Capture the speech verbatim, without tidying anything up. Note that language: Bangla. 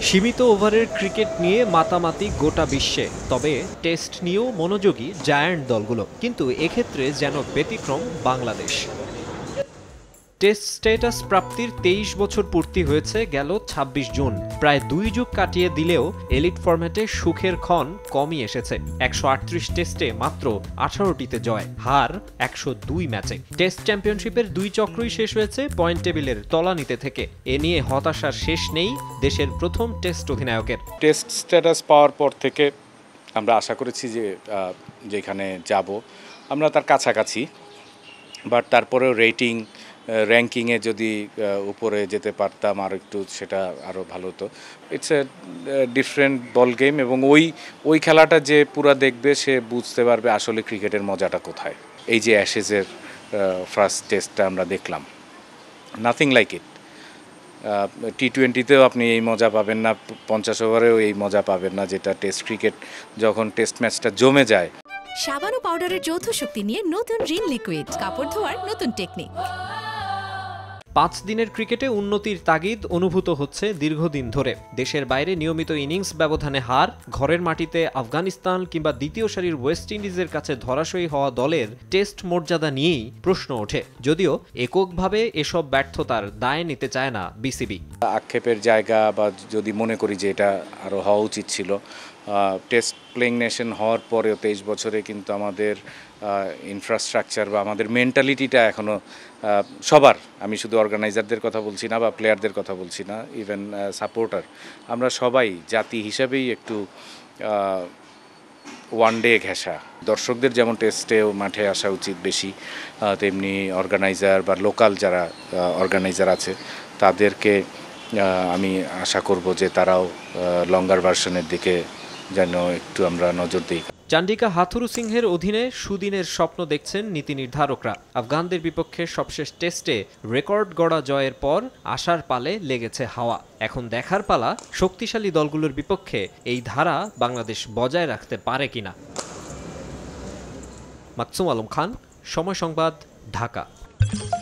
সীমিত ওভারের ক্রিকেট নিয়ে মাতামাতি গোটা বিশ্বে, তবে টেস্ট নিয়েও মনোযোগী জায়ান্ট দলগুলো। কিন্তু এক্ষেত্রে যেন ব্যতিক্রম বাংলাদেশ। টেস্ট স্ট্যাটাস প্রাপ্তির তেইশ বছর পূর্তি হয়েছে গেল ছাব্বিশ জুন। প্রায় দুই যুগ কাটিয়ে দিলেও এলিট ফরম্যাটে সুখের ক্ষণ কমই এসেছে। একশো আটত্রিশ টেস্টে মাত্র আঠারোটিতে জয়, হার একশো দুই ম্যাচে। টেস্ট চ্যাম্পিয়নশিপের দুই চক্রই শেষ হয়েছে পয়েন্ট টেবিলের তলানিতে থেকে। এ নিয়ে হতাশার শেষ নেই দেশের প্রথম টেস্ট অধিনায়কের। টেস্ট স্ট্যাটাস পাওয়ার পর থেকে আমরা আশা করেছি যে যেখানে যাব আমরা তার কাছাকাছি, বাট তারপরেও রেটিং র্যাঙ্কিংয়ে যদি উপরে যেতে পারতাম আর একটু, সেটা আরও ভালো হতো। It's a different ball game, এবং ওই ওই খেলাটা যে পুরা দেখবে সে বুঝতে পারবে আসলে ক্রিকেটের মজাটা কোথায়। এই যে অ্যাশেজের ফার্স্ট টেস্টটা আমরা দেখলাম, নাথিং লাইক ইট। টি টোয়েন্টিতেও আপনি এই মজা পাবেন না, পঞ্চাশ ওভারেও এই মজা পাবেন না যেটা টেস্ট ক্রিকেট, যখন টেস্ট ম্যাচটা জমে যায়। সাবান ও পাউডারের যৌথ শক্তি নিয়ে নতুন রিন লিকুইড, কাপড় ধোয়ার নতুন টেকনিক। পাঁচ দিনের ক্রিকেটে উন্নতির তাগিদ অনুভূত হচ্ছে দীর্ঘদিন ধরে। দেশের বাইরে নিয়মিত ইনিংস ব্যবধানে হার, ঘরের মাটিতে আফগানিস্তান কিংবা দ্বিতীয় সারির ওয়েস্ট ইন্ডিজের কাছে ধরাশয়ী হওয়া দলের টেস্ট মর্যাদা নিয়েই প্রশ্ন ওঠে, যদিও এককভাবে এসব ব্যর্থতার দায় নিতে চায় না বিসিবি। আক্ষেপের জায়গা, বা যদি মনে করি যে এটা আরও হওয়া উচিত ছিল, টেস্ট প্লেইং নেশন হওয়ার পরেও তেইশ বছরে কিন্তু আমাদের ইনফ্রাস্ট্রাকচার বা আমাদের মেন্টালিটিটা এখনও সবার, আমি শুধু অর্গানাইজারদের কথা বলছি না বা প্লেয়ারদের কথা বলছি না, ইভেন সাপোর্টার, আমরা সবাই জাতি হিসাবেই একটু ওয়ান ডে ঘেঁষা। দর্শকদের যেমন টেস্টেও মাঠে আসা উচিত বেশি, তেমনি অর্গানাইজার বা লোকাল যারা অর্গানাইজার আছে তাদেরকে আমি আশা করব যে তারাও লঙ্গার ভার্সনের দিকে যেন একটু আমরা নজর দিই। চান্ডিকা হাথুরু সিংহের অধীনে সুদিনের স্বপ্ন দেখছেন নীতি নির্ধারকরা। আফগানদের বিপক্ষে সবশেষ টেস্টে রেকর্ড গড়া জয়ের পর আশার পালে লেগেছে হাওয়া। এখন দেখার পালা শক্তিশালী দলগুলোর বিপক্ষে এই ধারা বাংলাদেশ বজায় রাখতে পারে কিনা। মাকসুম আলম খান, সময় সংবাদ, ঢাকা।